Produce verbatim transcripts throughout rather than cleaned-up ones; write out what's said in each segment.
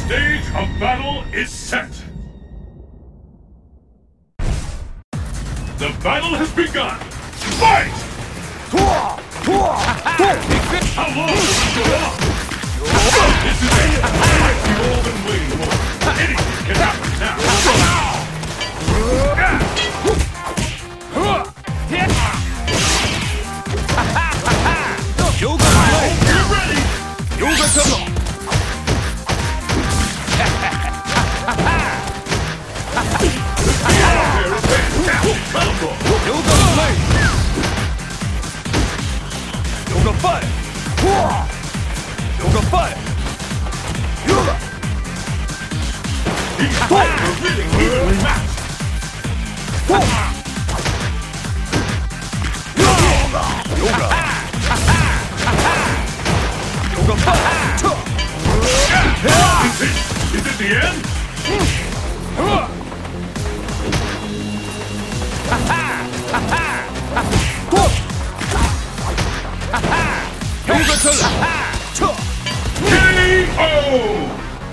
stage of battle is set. The battle has begun. Fight! How long will this go on? This is it. Fight you've all been waiting for. Anything can happen now. Yoga play. Get ready. Yoga tunnel. Yoga play. Yoga fight. Yoga fight. Yoga. These fighters are really evenly matched. Yoga. Yoga. Yoga fight. Is it? Is it the end? Yoga tunnel. K O!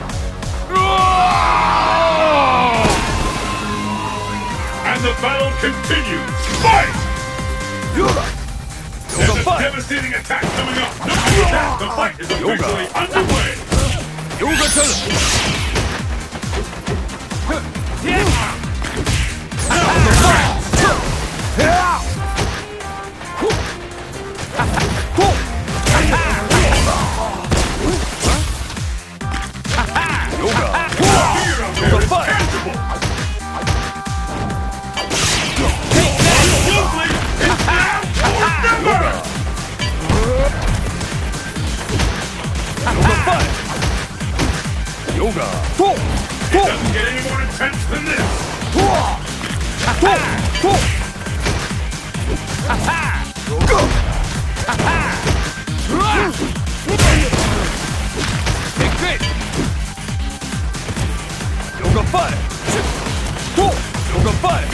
And the battle continues. Fight! Yoga. There's Yoga a fight. devastating attack coming up. No attack. The fight is officially underway. Yoga tunnel. Yoga. It doesn't get any more intense than this. Big fit. Yoga fight. Yoga fight.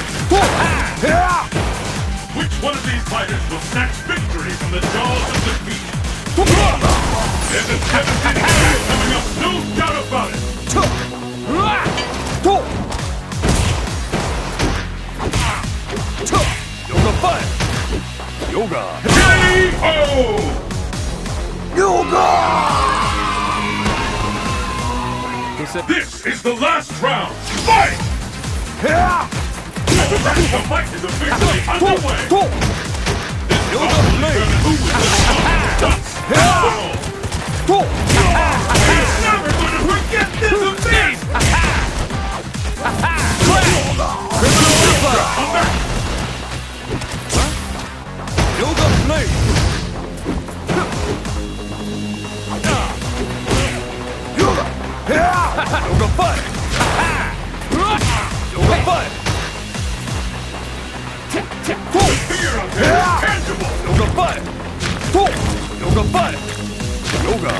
Which one of these fighters will snatch victory from the jaws of defeat? There's a devastating attack coming up, no doubt about it! Yoga fight! Yoga! K O! Yoga! This is the last round! Fight! The fight is officially underway! This Yoga play! who will win? He's never going to forget this event! Yoga play! Yoga! Yoga fight! Yoga fight! The fear out there is tangible! Yoga fight! Yoga fight! Yoga!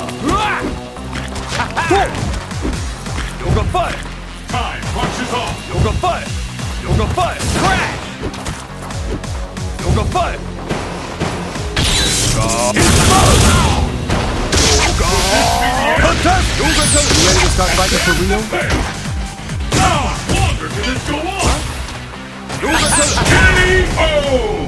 Yoga fight! Time marches on! Yoga fight! Yoga fight! Crash! Yoga fight! Yoga! Yoga! Contest! Yoga tunnel! You ready to start fighting for real? How much longer can this go on? Yoga tunnel! K O!